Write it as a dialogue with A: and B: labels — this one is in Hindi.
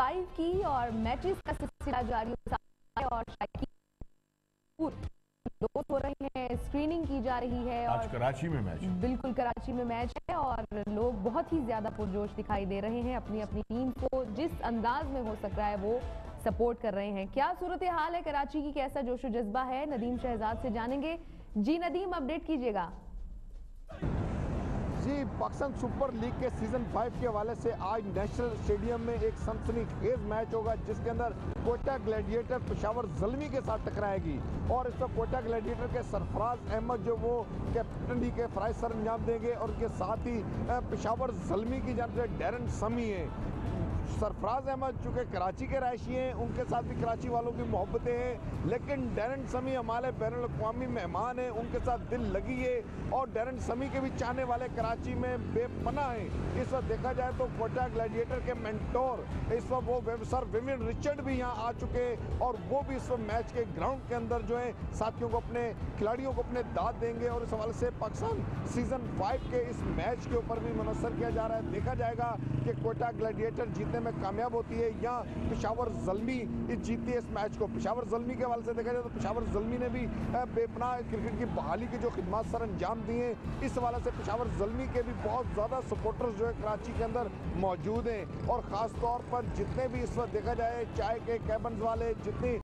A: 5 की और मैचेस का सिलसिला जारी है और दोस्त हो रहे हैं, स्क्रीनिंग की जा रही है।
B: आज
A: और
B: कराची में मैच,
A: बिल्कुल कराची में मैच है और लोग बहुत ही ज्यादा पुरजोश दिखाई दे रहे हैं, अपनी अपनी टीम को जिस अंदाज में हो सक रहा है वो सपोर्ट कर रहे हैं। क्या सूरत हाल है कराची की, कैसा जोशो जज्बा है, नदीम शहजाद से जानेंगे। जी नदीम, अपडेट कीजिएगा।
C: जी, पाकिस्तान सुपर लीग के सीजन 5 के हवाले से आज नेशनल स्टेडियम में एक सनसनीखेज मैच होगा जिसके अंदर कोयटा ग्लैडिएटर पेशावर ज़ल्मी के साथ टकराएगी और इस पर कोयटा ग्लैडिएटर के सरफराज अहमद जो वो कैप्टनसी के फ़राइज़ सर अंजाम देंगे और उनके साथ ही पेशावर ज़ल्मी की जानब से डैरन समी है। सरफराज अहमद चूँकि कराची के रहायशी हैं, उनके साथ भी कराची वालों की मोहब्बतें हैं, लेकिन डैरन समी हमारे बैनुल-अक़वामी मेहमान हैं, उनके साथ दिल लगी है और डैरन समी के भी चाहने वाले कराची में बेपनाह हैं। इस वक्त देखा जाए तो कोयटा ग्लैडिएटर के मेंटोर इस वक्त वो सर विवियन रिचर्ड भी यहाँ आ चुके हैं और वो भी इस वक्त मैच के ग्राउंड के अंदर जो है साथियों को, अपने खिलाड़ियों को अपने दाद देंगे और इस हवाले से पाकिस्तान सीजन 5 के इस मैच के ऊपर भी मुनस्सर किया जा रहा है। देखा जाएगा कि कोयटा ग्लैडिएटर जीतने में कामयाब होती है या पेशावर ज़ल्मी जीतती है इस मैच को। पेशावर ज़ल्मी के हवाले से देखा जाए तो पेशावर ज़ल्मी ने भी बेपनाह क्रिकेट की बहाली की जो खिदमत सर अंजाम दी हैं, इस हवाले से पेशावर ज़ल्मी के भी बहुत ज़्यादा सपोर्टर्स जो है कराची के अंदर मौजूद हैं और ख़ास तौर पर जितने भी इस वक्त देखा जाए चाय के कैबन्स वाले, जितनी